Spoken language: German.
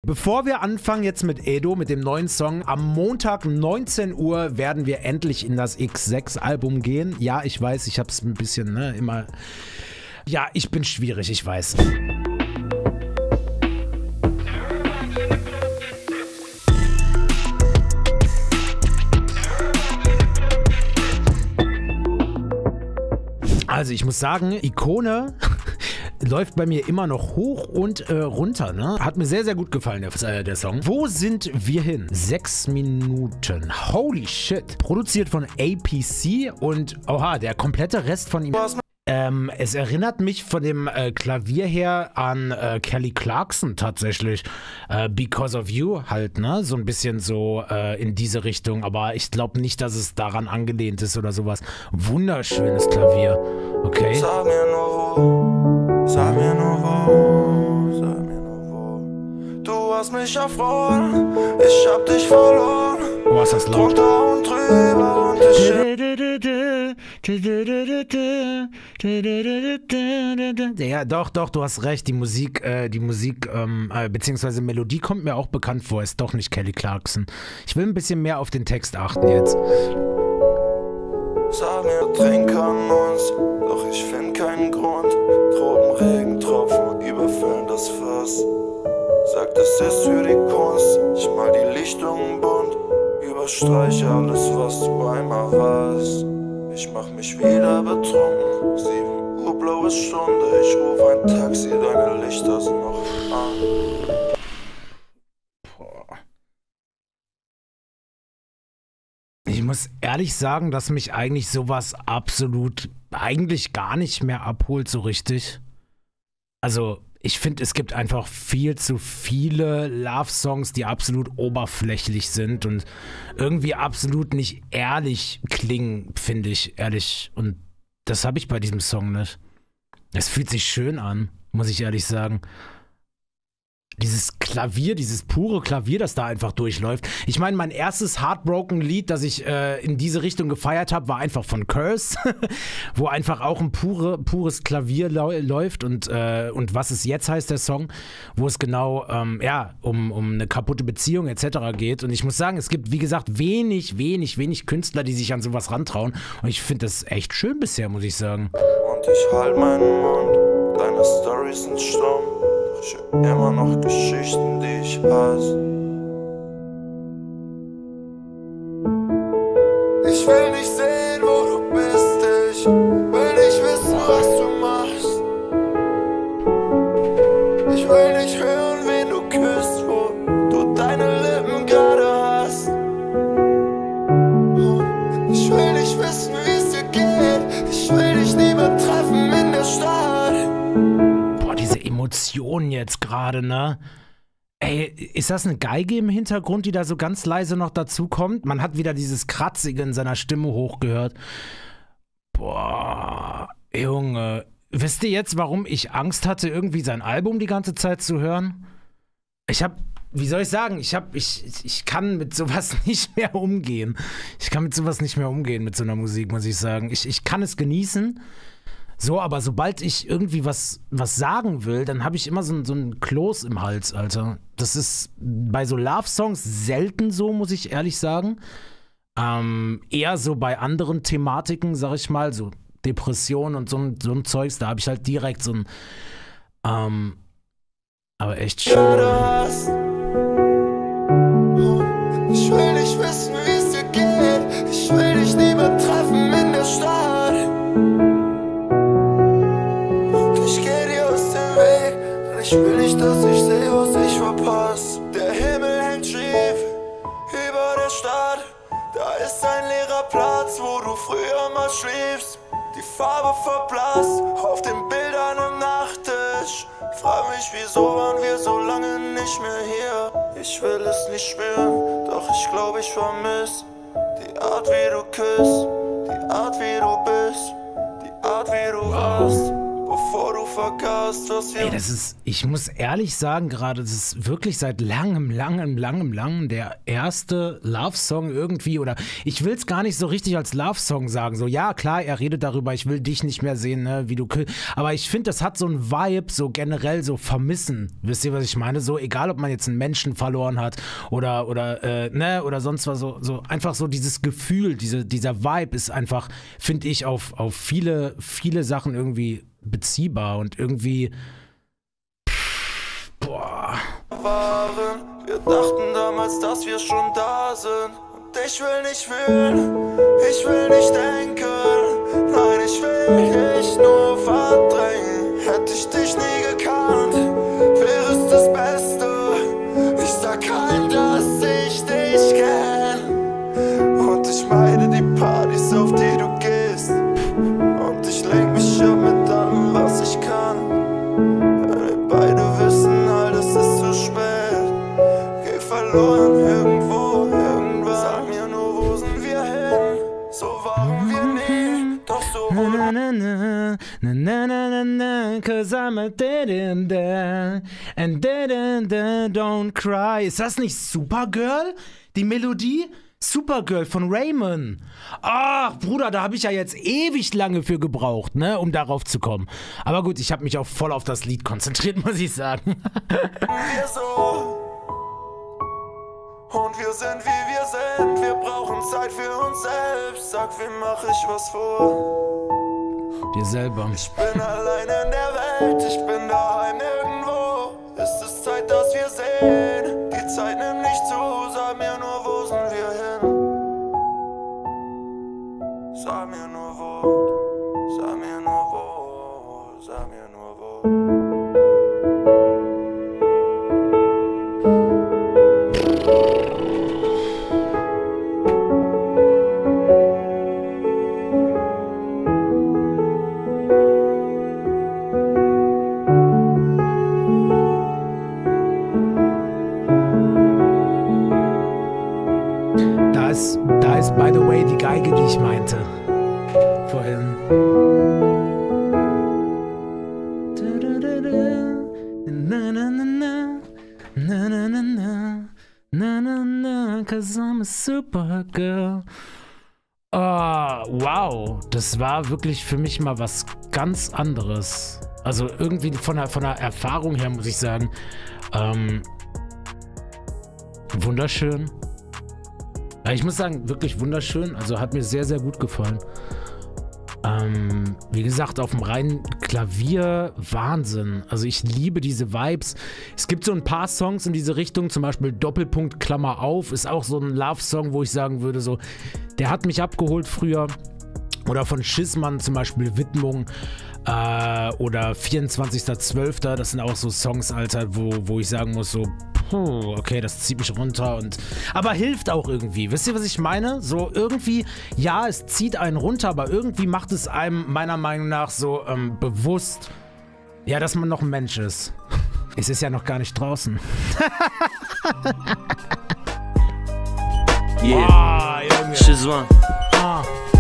Bevor wir anfangen jetzt mit Edo, mit dem neuen Song, am Montag 19 Uhr werden wir endlich in das X6-Album gehen. Ja, ich weiß, ich hab's ein bisschen, immer... Ja, ich bin schwierig, ich weiß. Also ich muss sagen, Ikone läuft bei mir immer noch hoch und runter, ne? Hat mir sehr, sehr gut gefallen, der Song. Wo sind wir hin? 6 Minuten. Holy shit. Produziert von APC und, oha, der komplette Rest von ihm... es erinnert mich von dem Klavier her an Kelly Clarkson tatsächlich. Because of You halt, ne? So ein bisschen so in diese Richtung. Aber ich glaube nicht, dass es daran angelehnt ist oder sowas. Wunderschönes Klavier. Okay. Sag mir nur wo, sag mir nur wo, sag mir nur wo. Du hast mich erfroren, ich hab dich verloren. Oh, ist das laut. Drunter und drüber und ich... Ja, doch, du hast recht. Die Musik, beziehungsweise Melodie kommt mir auch bekannt vor. Ist doch nicht Kelly Clarkson. Ich will ein bisschen mehr auf den Text achten jetzt. Sag mir, trinken uns, doch ich find keinen Grund. Tropenregentropfen überfüllen das Fass. Sagt, es ist für die Kunst, ich mal die Lichtungen bunt. Überstreiche alles, was du einmal warst. Ich mach mich wieder betrunken. 7 Uhr blaue Stunde. Ich ruf ein Taxi, deine Lichter sind noch an. Ich muss ehrlich sagen, dass mich eigentlich sowas eigentlich gar nicht mehr abholt so richtig. Also ich finde, es gibt einfach viel zu viele Love-Songs, die absolut oberflächlich sind und irgendwie absolut nicht ehrlich klingen, finde ich, ehrlich. Und das habe ich bei diesem Song nicht. Es fühlt sich schön an, muss ich ehrlich sagen. Dieses Klavier, dieses pure Klavier, das da einfach durchläuft. Ich meine, mein erstes Heartbroken-Lied, das ich in diese Richtung gefeiert habe, war einfach von Curse, wo einfach auch ein pures Klavier läuft und was es jetzt heißt, der Song, wo es genau um eine kaputte Beziehung etc. geht. Und ich muss sagen, es gibt, wie gesagt, wenig Künstler, die sich an sowas rantrauen. Und ich finde das echt schön bisher, muss ich sagen. Und ich halt meinen Mund, deine Storys sind stumm. Ich hör immer noch Geschichten, die ich hasse. Ich will nicht sehen, wo du bist. Ich will nicht wissen, was du machst. Ich will nicht hören, wen du küsst, wo du deine Lippen gerade hast. Ich will nicht wissen, wie es dir geht. Ich will dich nie mehr treffen in der Stadt. Emotionen jetzt gerade, ne? Ey, ist das eine Geige im Hintergrund, die da so ganz leise noch dazu kommt? Man hat wieder dieses Kratzige in seiner Stimme hochgehört. Boah, Junge. Wisst ihr jetzt, warum ich Angst hatte, irgendwie sein Album die ganze Zeit zu hören? Wie soll ich sagen, ich kann mit sowas nicht mehr umgehen. Ich kann mit sowas nicht mehr umgehen, mit so einer Musik, muss ich sagen. Ich kann es genießen. So, aber sobald ich irgendwie was sagen will, dann habe ich immer so ein Kloß im Hals, Alter. Das ist bei so Love-Songs selten so, muss ich ehrlich sagen. Eher so bei anderen Thematiken, sag ich mal, so Depressionen und so ein Zeugs, da habe ich halt direkt so ein, aber echt schön. Ich will nicht wissen, wie es dir geht. Ich will dich nie mehr treffen in der Stadt. Ich will nicht, dass ich sehe, was ich verpasse. Der Himmel hängt schief über der Stadt. Da ist ein leerer Platz, wo du früher mal schliefst. Die Farbe verblasst auf den Bildern im Nachttisch. Frag mich, wieso waren wir so lange nicht mehr hier. Ich will es nicht spüren, doch ich glaube, ich vermiss die Art, wie du küsst, die Art, wie du bist, die Art, wie du warst. bevor du vergasst, was wir... Ey, das ist, ich muss ehrlich sagen gerade, das ist wirklich seit langem der erste Love-Song irgendwie, oder ich will es gar nicht so richtig als Love-Song sagen, so ja klar, er redet darüber, ich will dich nicht mehr sehen, ne, wie du, aber ich finde, das hat so ein Vibe, so generell so vermissen, wisst ihr, was ich meine, so egal, ob man jetzt einen Menschen verloren hat oder oder sonst was, so einfach so dieses Gefühl, dieser Vibe ist einfach, finde ich, auf viele Sachen irgendwie beziehbar und irgendwie boah. Wir dachten damals, dass wir schon da sind. Und ich will nicht fühlen, ich will nicht denken. Nein, ich will dich nur verdrängen. Hätte ich dich nie gekannt, wäre es das Beste. Ich sag keinem, dass ich dich kenn. Und ich meide die Partys, auf die du gehst. Und ich lenk mich ab mit allem, was ich kann. Wir beide wissen, alles ist zu spät. Geh verloren irgendwo, irgendwann. Sag mir nur, wo sind wir hin? So waren wir nie, doch so na na na na na na na, 'cause I'm a dead in there and dead in there, don't cry. Ist das nicht Supergirl? Die Melodie? Supergirl von Raymond. Ach, Bruder, da habe ich ja jetzt ewig lange für gebraucht, ne, um darauf zu kommen. Aber gut, ich habe mich auch voll auf das Lied konzentriert, muss ich sagen. wir so. Und wir sind, wie wir sind. Wir brauchen Zeit für uns selbst. Sag, wem mach ich was vor? Dir selber. Ich bin allein in der Welt. Ich bin daheim irgendwo. Es ist Zeit, dass wir sehen. Die Zeit nimmt nicht zu. Sag mir nur, wo sind wir hin? Sag mir nur wo. Sag mir nur wo. Sag mir nur wo. Da ist, by the way, die Geige, die ich meinte. Vorhin. Na na na na, na na na na, na na na, 'cause I'm a Supergirl. Oh, wow, das war wirklich für mich mal was ganz anderes. Also irgendwie von der Erfahrung her muss ich sagen, wunderschön. Ich muss sagen, wirklich wunderschön. Also hat mir sehr, sehr gut gefallen. Wie gesagt, auf dem reinen Klavier Wahnsinn. Also ich liebe diese Vibes. Es gibt so ein paar Songs in diese Richtung, zum Beispiel Doppelpunkt Klammer auf, ist auch so ein Love-Song, wo ich sagen würde, so, der hat mich abgeholt früher. Oder von Schissmann zum Beispiel Widmung oder 24.12. Das sind auch so Songs, Alter, wo ich sagen muss, so, okay, das zieht mich runter aber hilft auch irgendwie. Wisst ihr, was ich meine? So irgendwie, ja, es zieht einen runter, aber irgendwie macht es einem meiner Meinung nach so bewusst, ja, dass man noch ein Mensch ist. Es ist ja noch gar nicht draußen. Yeah, Junge. Shizwan.